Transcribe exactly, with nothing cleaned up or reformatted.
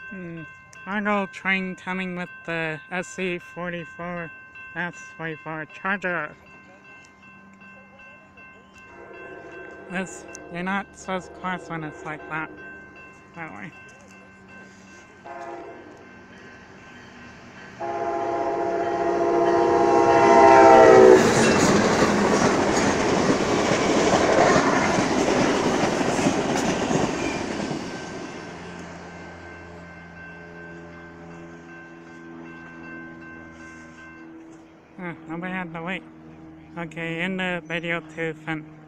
Hmm. Cargo train coming with the S C forty-four S forty-four charger. This, you're not supposed to cross when it's like that, by the way. Huh, nobody had to wait. Okay, end the video to fin.